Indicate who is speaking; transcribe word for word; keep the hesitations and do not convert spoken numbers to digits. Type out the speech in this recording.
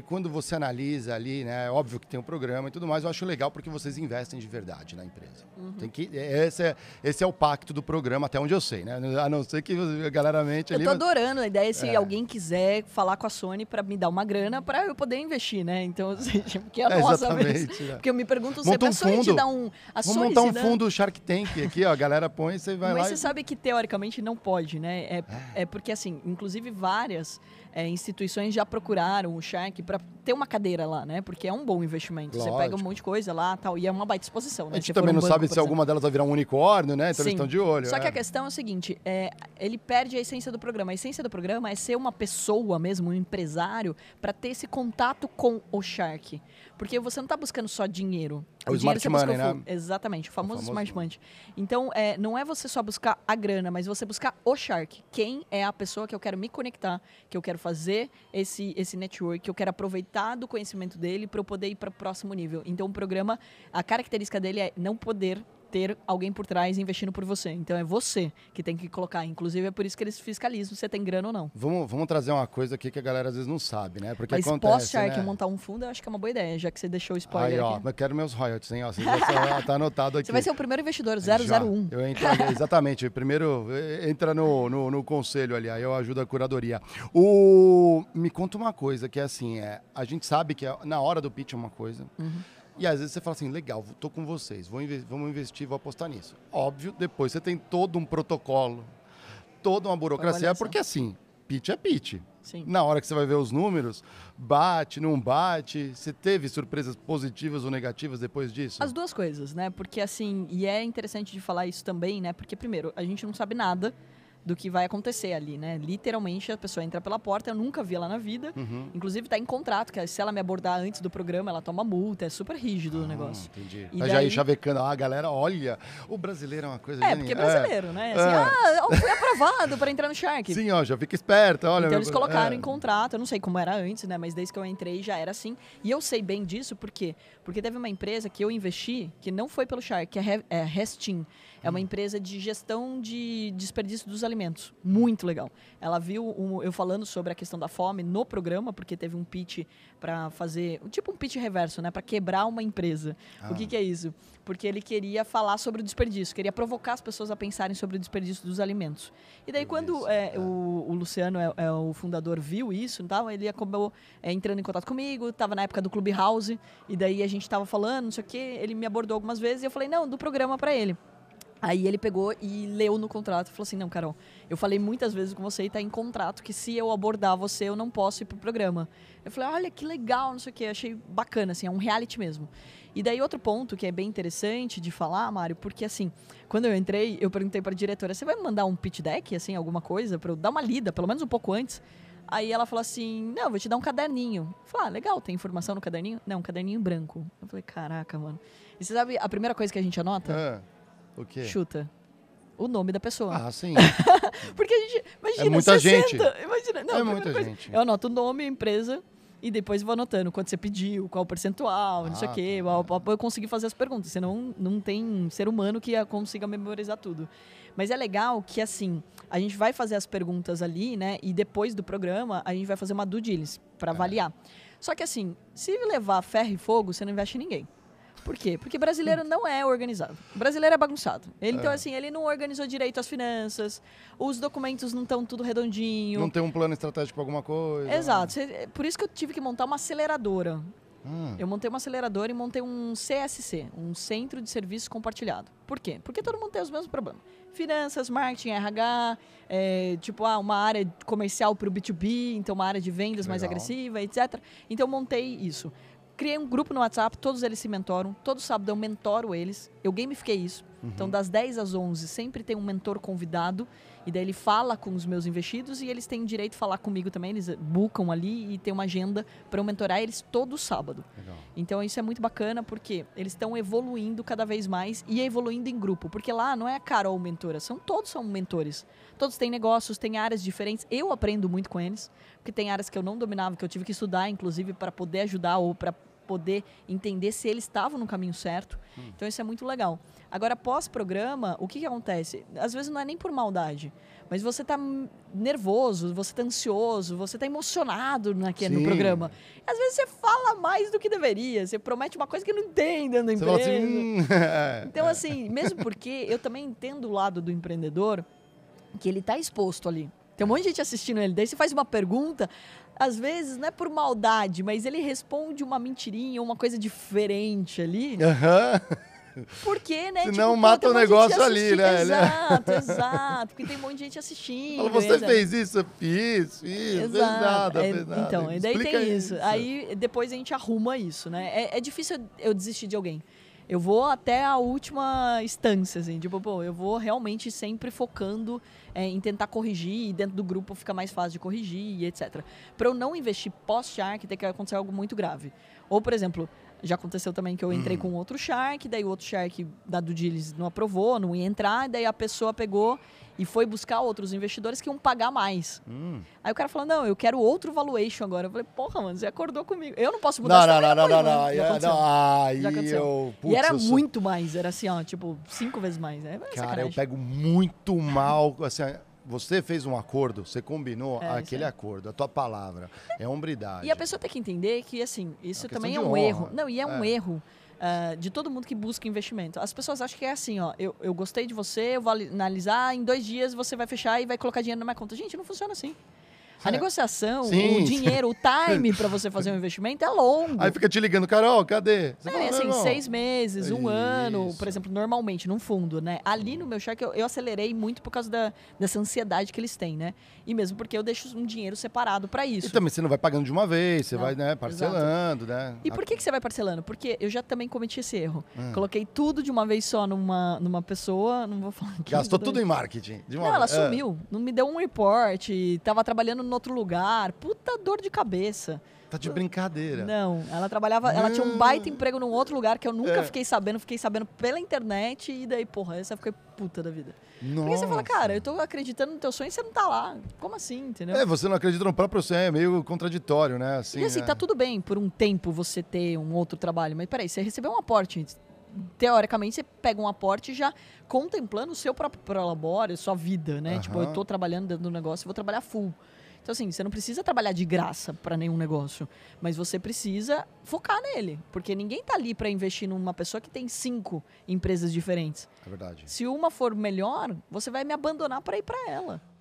Speaker 1: quando você analisa ali, né? É óbvio que tem um programa e tudo mais, eu acho legal porque vocês investem de verdade na empresa. Uhum. Tem que, esse, é, esse é o pacto do programa, até onde eu sei, né? A não ser que a galera mente ali...
Speaker 2: Eu tô adorando a ideia se
Speaker 1: é.
Speaker 2: alguém quiser falar com a Sony para me dar uma grana para eu poder investir, né? Então, ou seja, porque é a nossa vez. Né? Porque eu me pergunto sempre,
Speaker 1: um
Speaker 2: a Sony
Speaker 1: fundo.
Speaker 2: te dá um... A
Speaker 1: Vamos
Speaker 2: Sony
Speaker 1: montar um
Speaker 2: dá...
Speaker 1: fundo Shark Tank aqui, ó, a galera põe e você vai
Speaker 2: Mas
Speaker 1: lá...
Speaker 2: Mas você
Speaker 1: e...
Speaker 2: sabe que teoricamente não pode, né? É, é. é porque, assim, inclusive várias é, instituições já procuraram o Shark para ter uma cadeira lá, né? Porque é um bom investimento. Lógico. Você pega um monte de coisa lá tal, e é uma baita exposição, né?
Speaker 1: A gente também um não banco, sabe se exemplo. alguma delas vai virar um unicórnio, né? Então Sim. eles estão de olho.
Speaker 2: Só
Speaker 1: é.
Speaker 2: que a questão é o seguinte, é, ele perde a essência do programa. A essência do programa é ser uma pessoa mesmo, um empresário, para ter esse contato com o Shark. Porque você não está buscando só dinheiro.
Speaker 1: O, o Smart Money, né?
Speaker 2: Exatamente, o famoso, o famoso Smart Money. Então, é, não é você só buscar a grana, mas você buscar o Shark. Quem é a pessoa que eu quero me conectar, que eu quero fazer esse, esse network, que eu quero aproveitar do conhecimento dele para eu poder ir para o próximo nível. Então, o programa, a característica dele é não poder ter alguém por trás investindo por você. Então, é você que tem que colocar. Inclusive, é por isso que eles fiscalizam se você tem grana ou não.
Speaker 1: Vamos, vamos trazer uma coisa aqui que a galera às vezes não sabe, né? Porque
Speaker 2: Mas
Speaker 1: acontece,
Speaker 2: pós-Shark
Speaker 1: né?
Speaker 2: montar um fundo, eu acho que é uma boa ideia, já que você deixou o spoiler
Speaker 1: Aí, ó,
Speaker 2: aqui.
Speaker 1: mas quero meus royalties, hein? Ó, você já tá anotado aqui.
Speaker 2: Você vai ser o primeiro investidor, zero zero um.
Speaker 1: Já. Eu entro, exatamente. Primeiro, entra no, no, no conselho ali, aí eu ajudo a curadoria. O... Me conta uma coisa, que é assim, é, a gente sabe que na hora do pitch é uma coisa... Uhum. E às vezes você fala assim, legal, tô com vocês, vou inve- vamos investir, vou apostar nisso. Óbvio, depois você tem todo um protocolo, toda uma burocracia, porque assim, pitch é pitch.
Speaker 2: Sim.
Speaker 1: Na hora que você vai ver os números, bate, não bate, você teve surpresas positivas ou negativas depois disso?
Speaker 2: As duas coisas, né? Porque assim, e é interessante de falar isso também, né? Porque primeiro, a gente não sabe nada do que vai acontecer ali, né? Literalmente, a pessoa entra pela porta, eu nunca vi ela na vida. Uhum. Inclusive, tá em contrato, que se ela me abordar antes do programa, ela toma multa, é super rígido ah, o negócio.
Speaker 1: Entendi.
Speaker 2: E
Speaker 1: daí... já ir chavecando, ah, galera, olha, o brasileiro é uma coisa...
Speaker 2: É,
Speaker 1: genial.
Speaker 2: porque é brasileiro, é. né? Assim,
Speaker 1: é.
Speaker 2: ah, eu fui aprovado para entrar no Shark.
Speaker 1: Sim, ó, já fica esperta, olha...
Speaker 2: Então,
Speaker 1: meu...
Speaker 2: eles colocaram
Speaker 1: é.
Speaker 2: em contrato, eu não sei como era antes, né? Mas desde que eu entrei, já era assim. E eu sei bem disso, por quê? Porque teve uma empresa que eu investi, que não foi pelo Shark, que é, é Restin. É uma empresa de gestão de desperdício dos alimentos. Muito legal. Ela viu um, eu falando sobre a questão da fome no programa, porque teve um pitch para fazer... Tipo um pitch reverso, né? Para quebrar uma empresa. Ah. O que, que é isso? Porque ele queria falar sobre o desperdício. Queria provocar as pessoas a pensarem sobre o desperdício dos alimentos. E daí, eu quando isso, é, é. O, o Luciano, é, é o fundador, viu isso, então, ele acabou é, entrando em contato comigo. Estava na época do Clubhouse. E daí a gente estava falando, não sei o quê. Ele me abordou algumas vezes e eu falei, não, do programa para ele. Aí ele pegou e leu no contrato e falou assim, não, Carol, eu falei muitas vezes com você e tá em contrato que se eu abordar você, eu não posso ir pro programa. Eu falei, olha, que legal, não sei o quê, achei bacana, assim, é um reality mesmo. E daí outro ponto que é bem interessante de falar, Mário, porque assim, quando eu entrei, eu perguntei pra diretora, você vai me mandar um pitch deck, assim, alguma coisa, pra eu dar uma lida, pelo menos um pouco antes? Aí ela falou assim, não, eu vou te dar um caderninho. Eu falei, ah, legal, tem informação no caderninho? Não, um caderninho branco. Eu falei, caraca, mano. E você sabe a primeira coisa que a gente anota?
Speaker 1: É. O quê?
Speaker 2: Chuta. O nome da pessoa.
Speaker 1: Ah, sim.
Speaker 2: Porque a gente... Imagina,
Speaker 1: é muita
Speaker 2: sessenta,
Speaker 1: gente.
Speaker 2: Imagina, não,
Speaker 1: é muita
Speaker 2: coisa,
Speaker 1: gente.
Speaker 2: Eu anoto o nome, a empresa, e depois vou anotando quanto você pediu, qual o percentual, ah, não sei o quê. Tá. Pra eu conseguir fazer as perguntas. Senão não tem ser humano que consiga memorizar tudo. Mas é legal que, assim, a gente vai fazer as perguntas ali, né? E depois do programa, a gente vai fazer uma due diligence pra avaliar. É. Só que, assim, se levar ferro e fogo, você não investe em ninguém. Por quê? Porque brasileiro não é organizado. O brasileiro é bagunçado. Ele, é. Então, assim, ele não organizou direito as finanças, os documentos não estão tudo redondinho.
Speaker 1: Não tem um plano estratégico para alguma coisa.
Speaker 2: Exato. Por isso que eu tive que montar uma aceleradora.
Speaker 1: Hum.
Speaker 2: Eu montei uma aceleradora e montei um C S C, um Centro de Serviço Compartilhado. Por quê? Porque todo mundo tem os mesmos problemas. Finanças, marketing, R H, é, tipo, ah, uma área comercial para o B dois B, então uma área de vendas mais agressiva, etcétera. Então, eu montei isso. Criei um grupo no WhatsApp, todos eles se mentoram. Todo sábado eu mentoro eles. Eu gamifiquei isso. Uhum. Então, das dez às onze, sempre tem um mentor convidado. E daí ele fala com os meus investidos e eles têm direito de falar comigo também. Eles bookam ali e tem uma agenda para eu mentorar eles todo sábado.
Speaker 1: Legal.
Speaker 2: Então, isso é muito bacana porque eles estão evoluindo cada vez mais e evoluindo em grupo. Porque lá não é a Carol mentora, são, todos são mentores. Todos têm negócios, têm áreas diferentes. Eu aprendo muito com eles, porque tem áreas que eu não dominava, que eu tive que estudar, inclusive, para poder ajudar ou para poder entender se eles estavam no caminho certo. Hum. Então, isso é muito legal. Agora, pós-programa, o que, que acontece? Às vezes não é nem por maldade, mas você tá nervoso, você tá ansioso, você tá emocionado naquele, no programa. Às vezes você fala mais do que deveria, você promete uma coisa que não tem dentro da empresa. Você fala assim, hum, então, assim, mesmo porque eu também entendo o lado do empreendedor, que ele tá exposto ali. Tem um monte de gente assistindo ele, daí você faz uma pergunta, às vezes não é por maldade, mas ele responde uma mentirinha, uma coisa diferente ali. Aham. Uhum. Porque, né?
Speaker 1: Senão
Speaker 2: tipo,
Speaker 1: mata o negócio ali, né?
Speaker 2: Exato, exato. Porque tem um monte de gente assistindo.
Speaker 1: Fala, você exato. fez isso? Eu fiz, fiz, exato. fez nada,
Speaker 2: é,
Speaker 1: fez nada.
Speaker 2: Então, e daí
Speaker 1: Explica
Speaker 2: tem isso.
Speaker 1: isso.
Speaker 2: Aí depois a gente arruma isso, né? É, é difícil eu desistir de alguém. Eu vou até a última instância, assim. Tipo, pô, eu vou realmente sempre focando é, em tentar corrigir. E dentro do grupo fica mais fácil de corrigir e etcétera. Para eu não investir pós-Shark, tem que acontecer algo muito grave. Ou, por exemplo... Já aconteceu também que eu entrei hum. com outro Shark, daí o outro Shark da due diligence não aprovou, não ia entrar, daí a pessoa pegou e foi buscar outros investidores que iam pagar mais. Hum. Aí o cara falou, não, eu quero outro valuation agora. Eu falei, porra, mano, você acordou comigo. Eu não posso mudar
Speaker 1: não,
Speaker 2: essa
Speaker 1: não, não, não, não,
Speaker 2: Já aconteceu.
Speaker 1: não, ai,
Speaker 2: Já aconteceu.
Speaker 1: Eu, putz,
Speaker 2: e era
Speaker 1: eu sou...
Speaker 2: muito mais, era assim, ó, tipo, cinco vezes mais. É,
Speaker 1: cara,
Speaker 2: sacanagem.
Speaker 1: eu pego muito mal, assim... Você fez um acordo, você combinou é, aquele é. acordo, a tua palavra, é hombridade.
Speaker 2: E a pessoa tem que entender que, assim, isso
Speaker 1: é
Speaker 2: também é um
Speaker 1: honra.
Speaker 2: erro. Não, e é, é. um erro uh, de todo mundo que busca investimento. As pessoas acham que é assim, ó, eu, eu gostei de você, eu vou analisar, em dois dias você vai fechar e vai colocar dinheiro na minha conta. Gente, não funciona assim. A negociação, Sim. o dinheiro, o time para você fazer um investimento é longo.
Speaker 1: Aí fica te ligando, Carol, cadê?
Speaker 2: Você é, fala, assim, não. seis meses, um Isso. ano, por exemplo, normalmente, num fundo, né? Ali no meu Shark eu, eu acelerei muito por causa da, dessa ansiedade que eles têm, né? E mesmo porque eu deixo um dinheiro separado para isso.
Speaker 1: E também você não vai pagando de uma vez, você não, vai né, parcelando, exato. né?
Speaker 2: E por que, que você vai parcelando? Porque eu já também cometi esse erro. Hum. Coloquei tudo de uma vez só numa, numa pessoa, não vou falar aqui.
Speaker 1: Gastou tudo em marketing. De uma
Speaker 2: não,
Speaker 1: vez.
Speaker 2: ela sumiu. É. Não me deu um report, tava trabalhando no outro lugar. Puta dor de cabeça.
Speaker 1: Tá de brincadeira.
Speaker 2: Não, ela trabalhava, ela tinha um baita emprego num outro lugar que eu nunca é. fiquei sabendo, fiquei sabendo pela internet e daí, porra, essa fiquei puta da vida. Nossa. Porque você fala, cara, eu tô acreditando no teu sonho e você não tá lá. Como assim, entendeu?
Speaker 1: É, você não acredita no próprio sonho, é meio contraditório, né? Assim,
Speaker 2: e assim, é. tá tudo bem por um tempo você ter um outro trabalho, mas peraí, você recebeu um aporte, teoricamente você pega um aporte já contemplando o seu próprio prolabore, sua vida, né? Uhum. Tipo, eu tô trabalhando dentro do negócio e vou trabalhar full. Então, assim, você não precisa trabalhar de graça para nenhum negócio, mas você precisa focar nele, porque ninguém tá ali para investir numa pessoa que tem cinco empresas diferentes.
Speaker 1: É verdade.
Speaker 2: Se uma for melhor, você vai me abandonar para ir para ela.